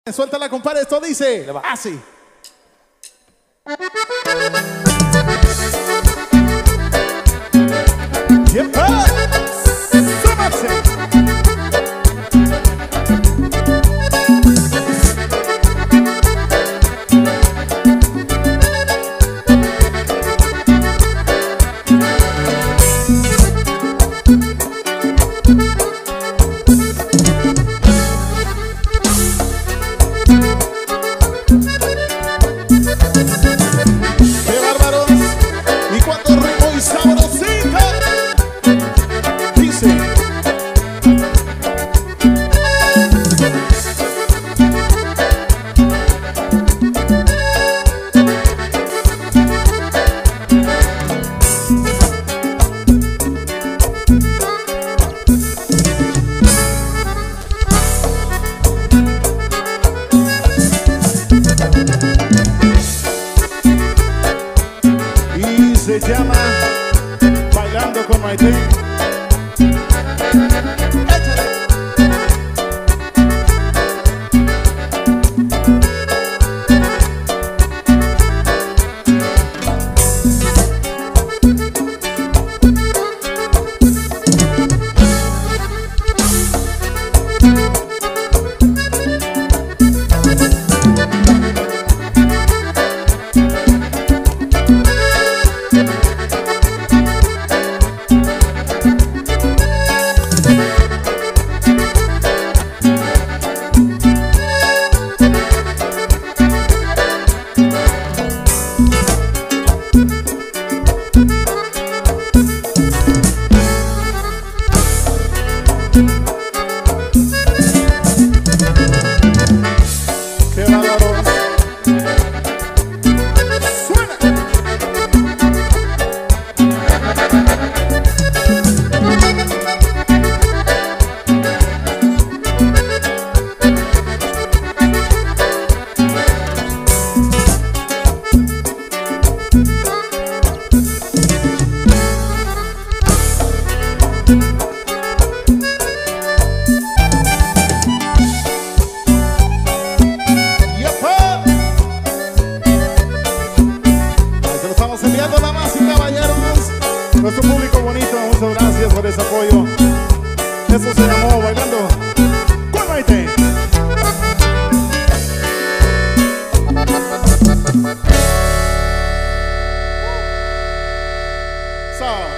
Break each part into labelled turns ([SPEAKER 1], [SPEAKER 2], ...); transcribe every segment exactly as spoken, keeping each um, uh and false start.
[SPEAKER 1] Suéltala, compadre, esto dice así. ¡Yepa! ¡Súbanse! Se llama Bailando con Maite. Nuestro público bonito, muchas gracias por ese apoyo. Eso se llamó Bailando con Maite. So.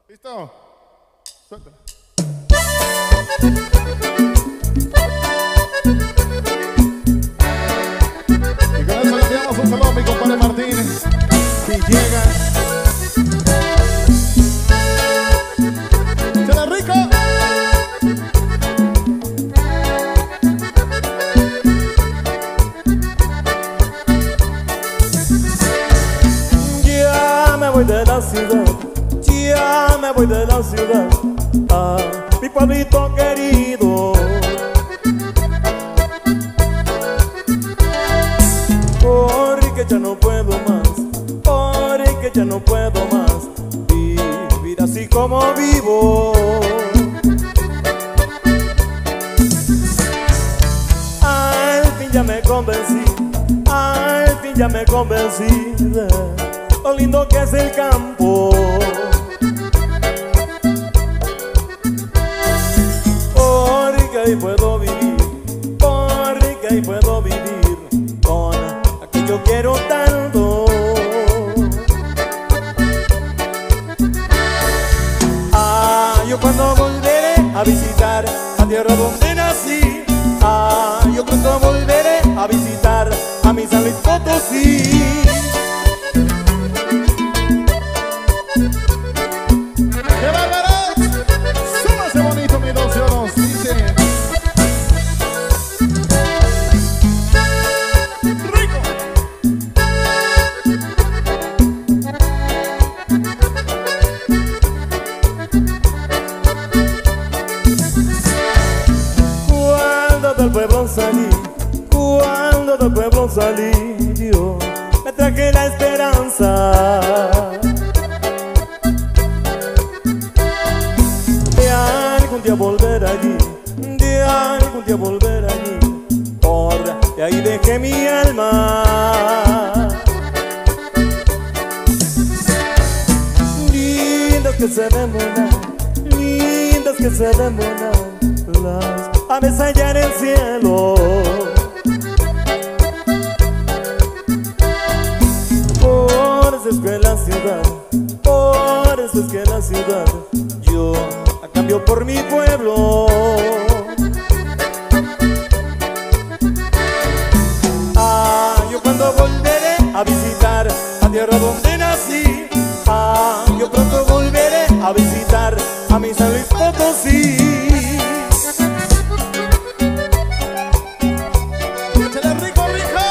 [SPEAKER 1] ¿Listo? Suéltala. Y con eso le enviamos un saludo a mi compadre Martín. Si llega. ¡Chale rico!
[SPEAKER 2] Ya me voy de la ciudad, ya me voy de la ciudad a mi pueblito querido. Porque ya no puedo más, porque ya no puedo más vivir así como vivo. Al fin ya me convencí, al fin ya me convencí de lo lindo que es el campo. Porque ahí puedo vivir, porque ahí puedo vivir con aquello que quiero tanto. Ah, yo cuando volveré a visitar la tierra donde nací. Ah, yo cuando volveré a visitar a mi San Luis Potosí.
[SPEAKER 1] ¡Qué bárbaros! ¡Súmase bonito, mi doce oros! Dice... ¡Rico!
[SPEAKER 2] Cuando del pueblo salí, cuando del pueblo salí, yo me traje la esperanza de algún día volver allí, de algún día volver allí. Por de ahí dejé mi alma. Lindas que se demoran, lindas que se demoran las aves allá en el cielo. Por eso es que la ciudad, por eso es que la ciudad yo la cambio por mi pueblo. Ah, yo cuando volveré a visitar la tierra donde nací. Ah, yo pronto volveré a visitar a mi San Luis Potosí.
[SPEAKER 1] ¡Échale rico, rico!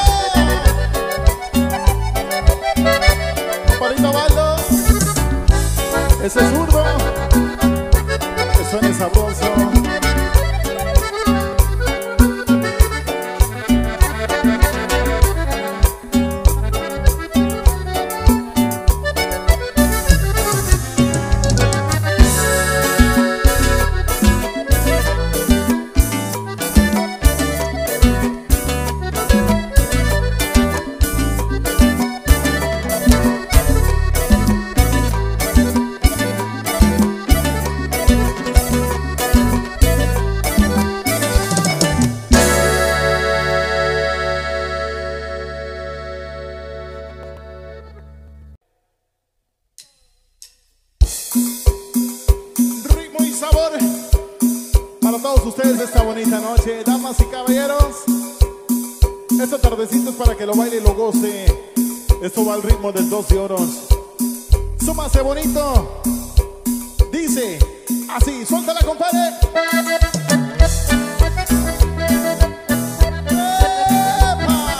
[SPEAKER 1] Compadrito Baldo. Ese es zurdo. Que suene sabroso. Ritmo y sabor para todos ustedes esta bonita noche, damas y caballeros. Esta tardecita es para que lo baile y lo goce. Esto va al ritmo del doce oros. Súmase bonito. Dice así, suéltala, compadre. ¡Epa!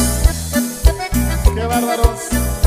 [SPEAKER 1] ¡Qué bárbaros!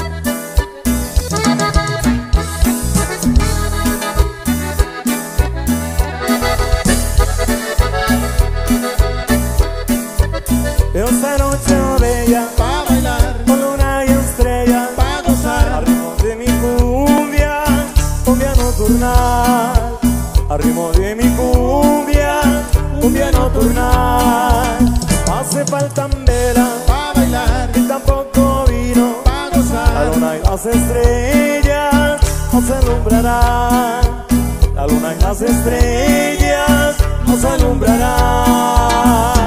[SPEAKER 2] Esta noche bella
[SPEAKER 1] Pa' bailar,
[SPEAKER 2] con luna y estrella,
[SPEAKER 1] pa' gozar,
[SPEAKER 2] al ritmo de mi cumbia, cumbia nocturnal. Al ritmo de mi cumbia, cumbia nocturnal. Hace falta vela
[SPEAKER 1] pa' bailar,
[SPEAKER 2] y tampoco vino.
[SPEAKER 1] pa' gozar.
[SPEAKER 2] La luna y las estrellas nos alumbrarán. La luna y las estrellas nos alumbrarán.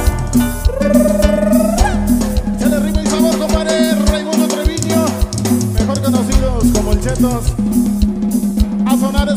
[SPEAKER 1] Échale ritmo y sabor, compadre Raimundo Treviño, mejor conocidos como el Chetos. A sonar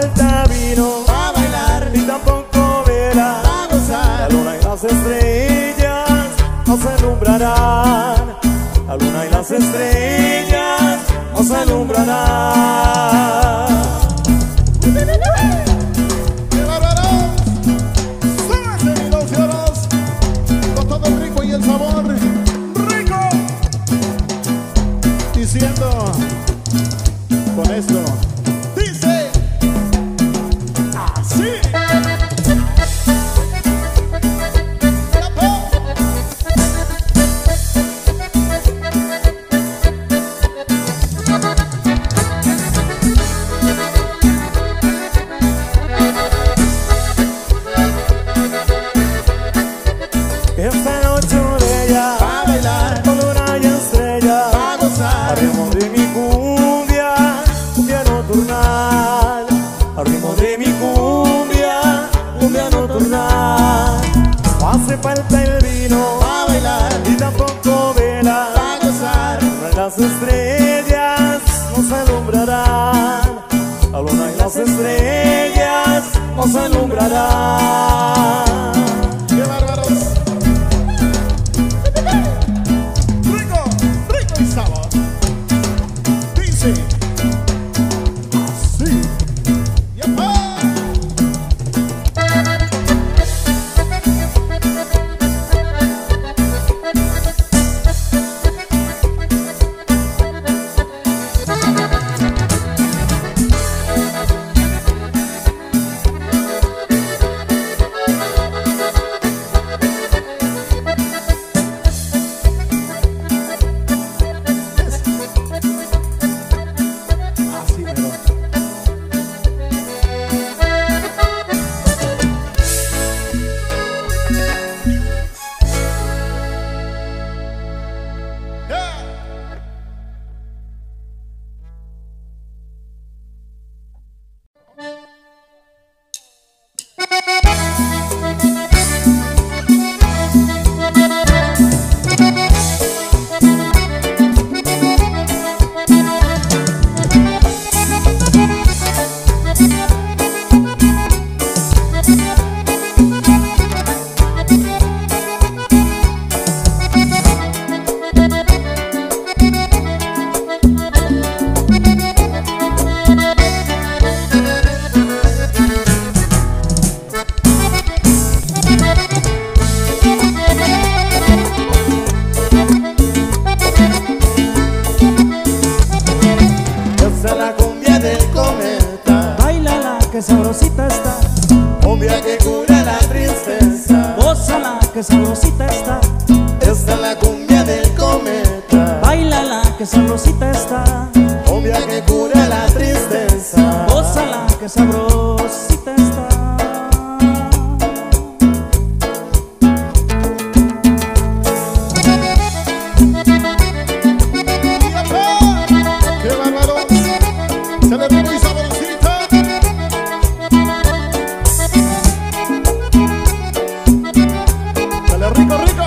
[SPEAKER 2] falta vino
[SPEAKER 3] pa' bailar,
[SPEAKER 2] ni tampoco vela,
[SPEAKER 3] pa' gozar.
[SPEAKER 2] la luna y las estrellas nos alumbrarán. La luna y las estrellas nos alumbrarán.
[SPEAKER 1] ¡Qué bárbaros! ¡Súbanse, mis ilusionos! Con todo el rico y el sabor rico. Diciendo con esto, dice así.
[SPEAKER 2] Esta noche bella,
[SPEAKER 3] Pa' bailar,
[SPEAKER 2] con luna y estrella,
[SPEAKER 3] pa' gozar.
[SPEAKER 2] al ritmo de mi cumbia, cumbia nocturnal. Al ritmo de mi cumbia, cumbia nocturnal. No hace falta el vino,
[SPEAKER 3] Pa' bailar,
[SPEAKER 2] y tampoco vela,
[SPEAKER 3] pa' gozar.
[SPEAKER 2] las estrellas nos alumbrarán. La luna y las estrellas nos alumbrarán.
[SPEAKER 1] ¡Qué bárbaros! Rico, rico y sabor. Dice así. ¡Yapa! Así mero. Yeah.
[SPEAKER 3] Esta es la cumbia del cometa,
[SPEAKER 2] Báilala que sabrosita está,
[SPEAKER 3] cumbia que cura la tristeza.
[SPEAKER 2] gózala que sabrosita está.
[SPEAKER 3] Esta es la cumbia del cometa,
[SPEAKER 2] Báilala que sabrosita está,
[SPEAKER 3] cumbia que cura la tristeza.
[SPEAKER 2] gózala que sabrosita está.
[SPEAKER 1] ¡Qué bárbaros! ¡Se le rico y saborcito! ¡Se le rico, rico!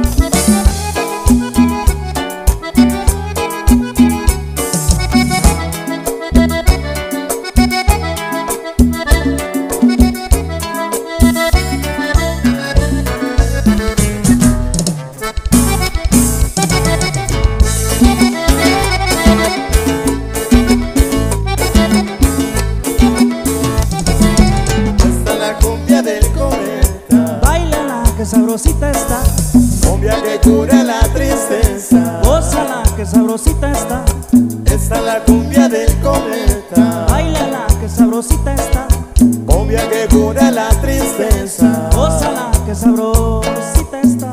[SPEAKER 3] Esta es la cumbia del cometa,
[SPEAKER 2] Báilala que sabrosita está,
[SPEAKER 3] cumbia que cura la tristeza.
[SPEAKER 2] gózala que sabrosita está.
[SPEAKER 3] Esta es la cumbia del cometa,
[SPEAKER 2] Báilala que sabrosita está,
[SPEAKER 3] cumbia que cura la tristeza.
[SPEAKER 2] gózala que sabrosita está.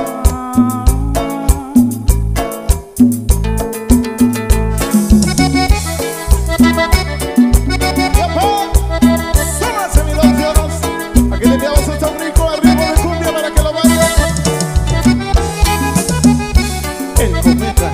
[SPEAKER 1] ¡Yapa! ¡Súbanse, mis ilusionos! Aquí le enviamos esto rico al ritmo de cumbia para que lo bailen. El cometa.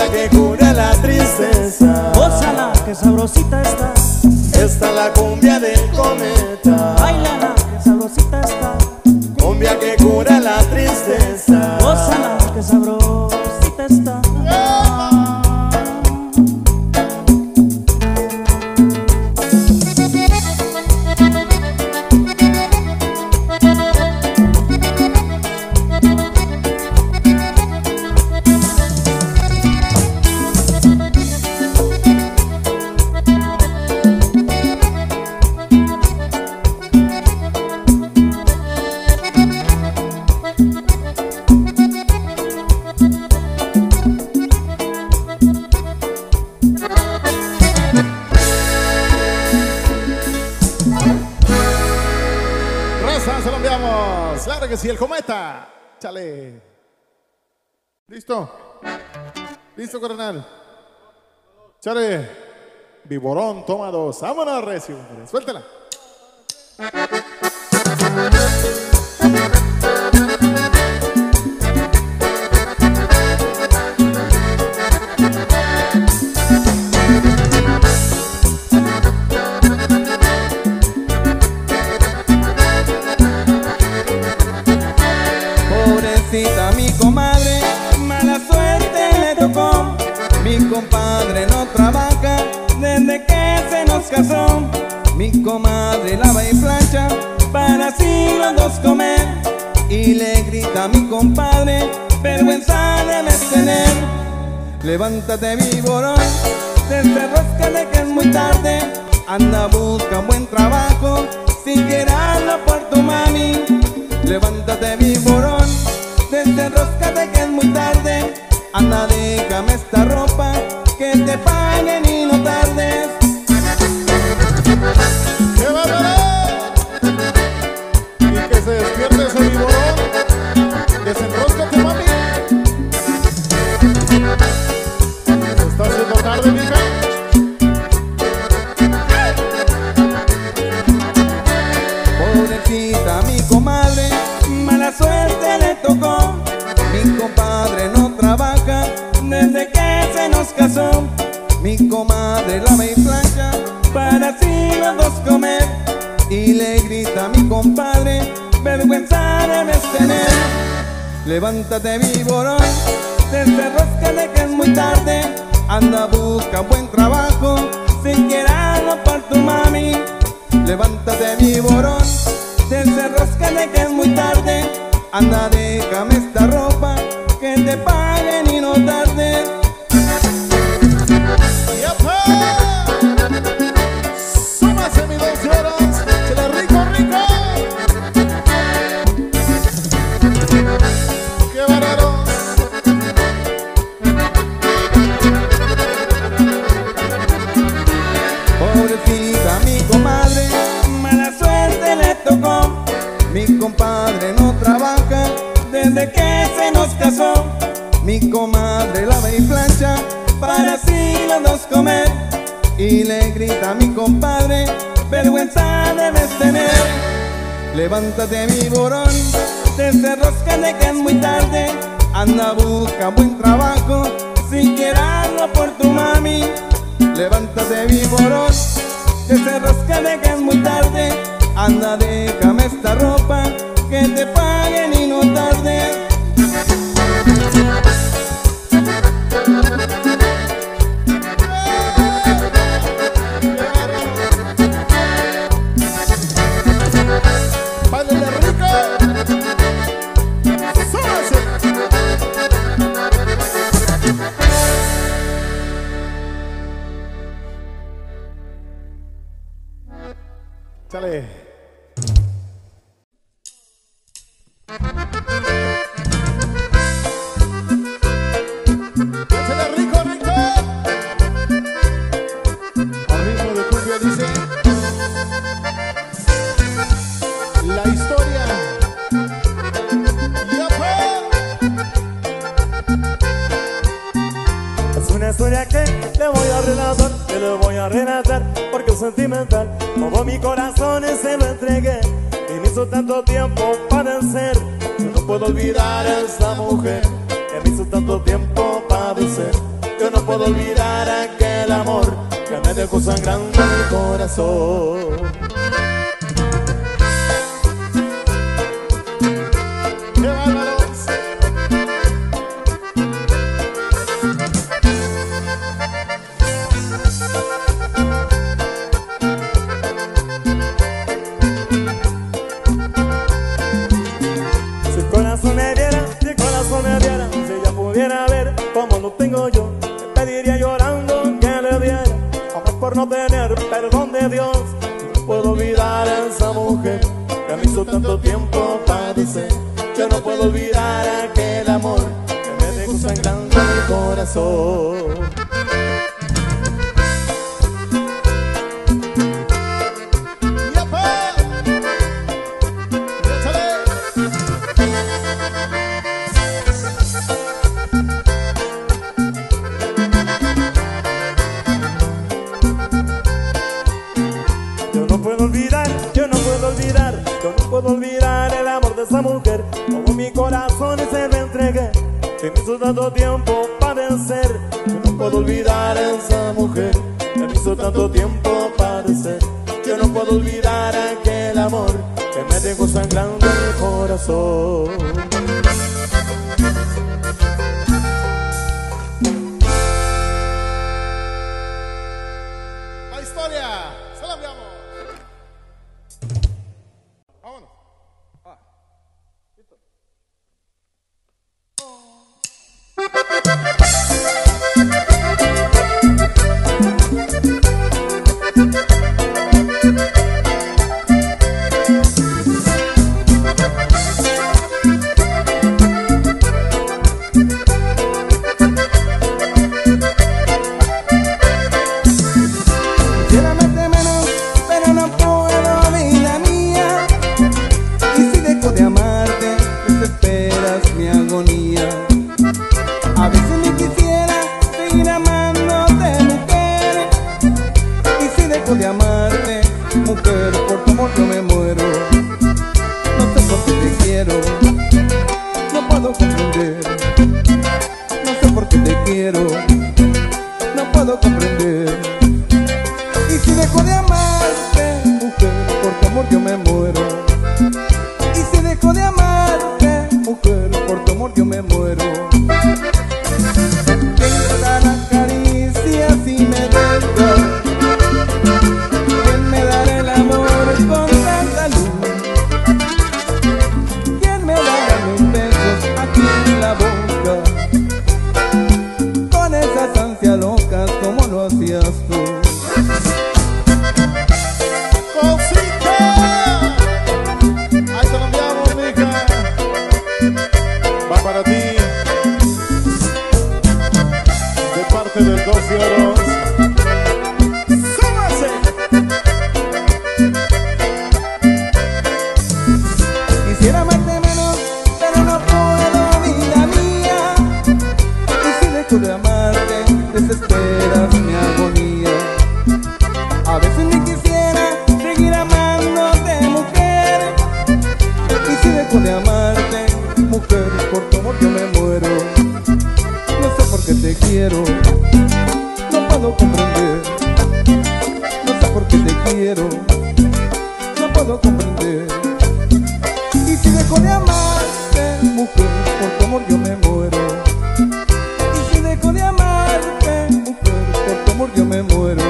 [SPEAKER 3] cumbia que cura la tristeza.
[SPEAKER 2] Gózala, que sabrosita está.
[SPEAKER 3] Esta es la cumbia del cometa.
[SPEAKER 2] Báilala, que sabrosita está.
[SPEAKER 3] Cumbia que cura la tristeza.
[SPEAKER 2] Gózala, que sabrosita está.
[SPEAKER 1] Se lo enviamos. Claro que sí, el cometa. Chale. ¿Listo? ¿Listo, coronel? Chale. Viborón, toma dos. Vámonos, recio. Suéltala.
[SPEAKER 3] Mi comadre, mala suerte le tocó. Mi compadre no trabaja desde que se nos casó. Mi comadre lava y plancha para así los dos comer. Y le grita a mi compadre, vergüenza debes tener. Levántate, viborón, desenróscate que es muy tarde. Anda, busca un buen trabajo, siquiera hazlo por tu mami. Levántate, viborón, desenróscate que es muy tarde. Anda, déjame esta ropa, que te paguen y no tardes.
[SPEAKER 1] ¡Qué bárbaro! Y que se despierte ese viborón. Desenróscate, mami. Se está haciendo tarde, mija.
[SPEAKER 3] Pobrecita mi comadre, mala suerte le tocó. Mi compadre no trabaja desde que se nos casó. Mi comadre lava y plancha para así los dos comer. Y le grita a mi compadre, vergüenza debes tener. Levántate, viborón, desenróscate que es muy tarde. Anda, busca un buen trabajo, siquiera hazlo por tu mami. Levántate, viborón, desenróscate que es muy tarde. Anda, déjame esta ropa, que te paguen y no tardes.
[SPEAKER 1] ¡Yapa! ¡Súmase, mi dos lloros! ¡Chile rico, rico! ¡Qué bárbaro!
[SPEAKER 3] Pobrecita mi comadre, mala suerte le tocó. Mi compadre no trabaja desde que se nos casó. Mi comadre lava y plancha para así los dos comer. Y le grita a mi compadre, vergüenza debes tener. Levántate, viborón, desenróscate que es muy tarde. Anda, busca buen trabajo, siquiera hazlo por tu mami. Levántate, viborón, desenróscate que es muy tarde. Anda, déjame esta ropa, que te paguen y no tardes.
[SPEAKER 1] ¡Báilale rico! ¡Súmase! Chale. Chale rico, rico. Al ritmo de cumbia dice la historia. ¡Yapa!
[SPEAKER 2] Es una historia que le voy a relatar, que le voy a relatar, porque es sentimental. Todo mi corazón se lo entregué y me hizo tanto tiempo padecer. Yo no puedo olvidar a esa mujer que me hizo tanto tiempo padecer. yo no puedo olvidar aquel amor que me dejó sangrando el corazón.
[SPEAKER 1] ¡Qué bárbaros!
[SPEAKER 2] Si el corazón me viera, si el corazón me viera, si ella pudiera ver como lo tengo yo, le pediría llorando que le diera amor por no tener perdón de Dios. No puedo olvidar a esa mujer que me hizo tanto tiempo padecer. Yo no puedo olvidar aquel amor que me dejó sangrando el corazón. Yo no puedo olvidar, yo no puedo olvidar, yo no puedo olvidar el amor de esa mujer. Como mi corazón se lo entregué, que me hizo tanto tiempo padecer. Yo no puedo olvidar a esa mujer que me hizo tanto tiempo padecer. Yo no puedo olvidar aquel amor que me dejó sangrando el corazón.
[SPEAKER 1] La historia, se la enviamos. Vámonos. Ah, listo.
[SPEAKER 3] Quisiera amarte menos, pero no puedo, vida mía. Y si dejo de amarte, desesperas mi agonía. A veces ni quisiera seguir amándote, mujer. Y si dejo de amarte, mujer, por tu amor yo me muero. No sé por qué te quiero, no puedo comprender. No sé por qué te quiero, no puedo comprender. Y si dejo de amarte, mujer, por tu amor yo me muero. Y si dejo de amarte, mujer, por tu amor yo me muero. ¿Quién me da la caricia si me deja? ¿Quién me dará el amor con tanta luz? ¿Quién me dará los besos aquí en la boca? Con esas ansias locas como lo hacías tú.
[SPEAKER 1] ¡Cosita! Ahí te lo enviamos, mija. Va para ti. De parte del Dos de Oros. ¡Súmase!
[SPEAKER 3] Quisiera amarte menos, pero no puedo, vida mía. Y si dejo de amarte, desesperas mi agonía. A veces ni quisiera seguir amándote, mujer. Y si dejo de amarte, mujer, por tu amor yo me muero. No sé por qué te quiero, no puedo comprender. No sé por qué te quiero, no puedo comprender. Y si dejo de amarte, mujer, por tu amor yo me muero. Y si dejo de amarte, mujer, por tu amor yo me muero.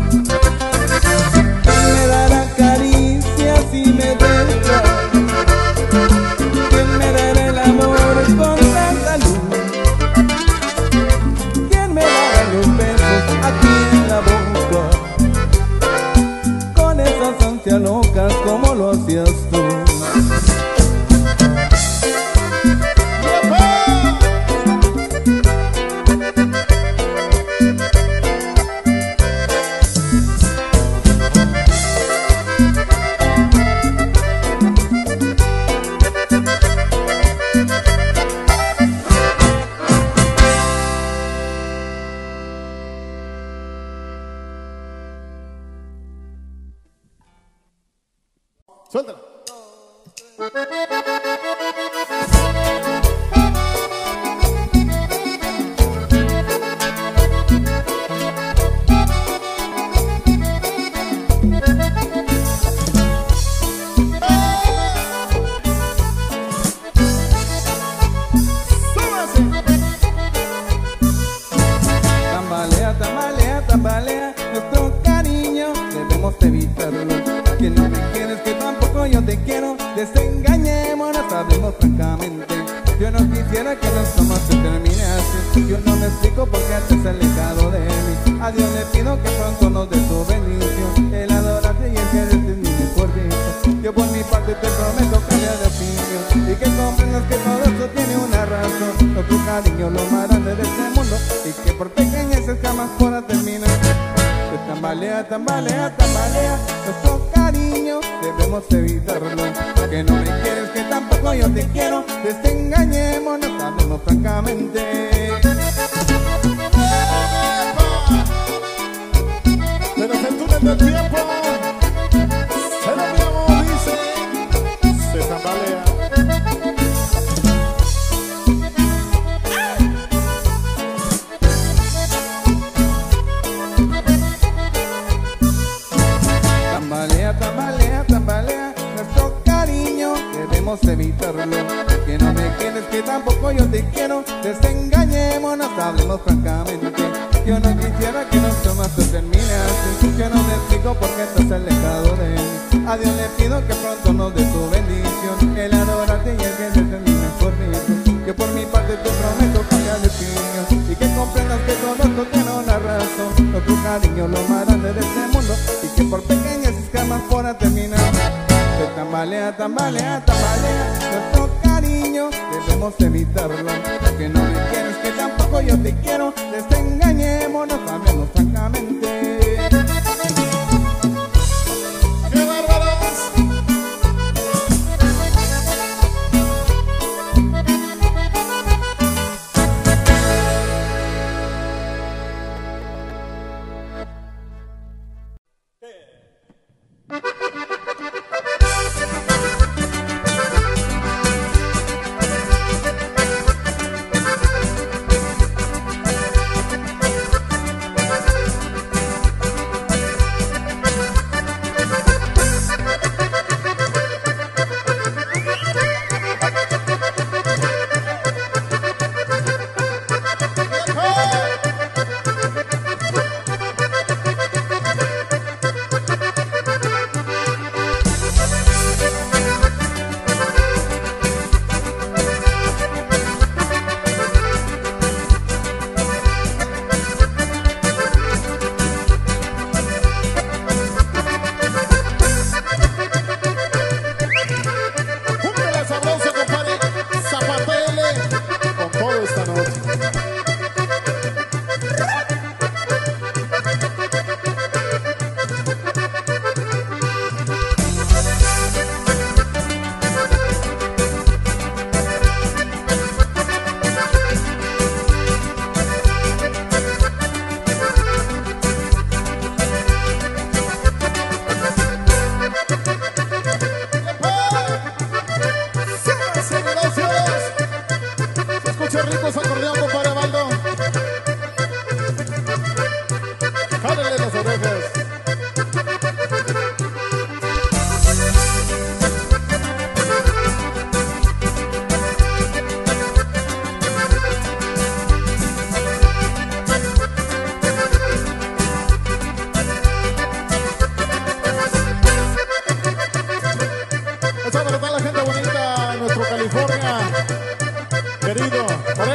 [SPEAKER 3] ¿Quién me dará caricias si me deja? ¿Quién me dará el amor con tanta luz? ¿Quién me dará desengañémonos, hablemos francamente. Yo no quisiera que nuestro amor se termine así. Yo no me explico por qué te has alejado de mí. A Dios le pido que pronto nos dé tu bendición, el adorarte y el quererte es mi mejor vicio. Yo por mi parte te prometo cambiar de opinión y que comprendas que todo esto tiene una razón. No tu cariño lo más grande de este mundo y que por pequeñeces jamás podrá terminar. Se tambalea, tambalea, tambalea nuestro cariño, debemos evitarlo. Que no me quieres, que tampoco yo te quiero. Desengañémonos, hablemos francamente.
[SPEAKER 1] De los túneles del tiempo, se lo mismo dice, se tambalea.
[SPEAKER 3] Tambalea, tambalea, tambalea nuestro cariño, debemos evitarlo. Que no me quieres, que tampoco yo te quiero. Desengañémonos, hablemos francamente. Yo no quisiera que nuestro amor se termine así. Yo no me explico por qué estás alejado de mí. A Dios le pido que pronto nos dé tu bendición, el adorarte y el que se termine por mí. Yo por mi parte te prometo cambiar de opinión y que comprendas que todo esto tiene una razón. No tu cariño lo más grande de este mundo y que por pequeñas escamas podrá terminar. Se tambalea, tambalea, tambalea nuestro cariño, debemos evitarlo. Que no me quieres, que tampoco yo te quiero. Desengañémonos, hablemos francamente.
[SPEAKER 1] ¡Qué bárbaros! Ricos acordeón, compadre Baldo. Jálele las orejas. Esa para toda la gente bonita, nuestro California querido.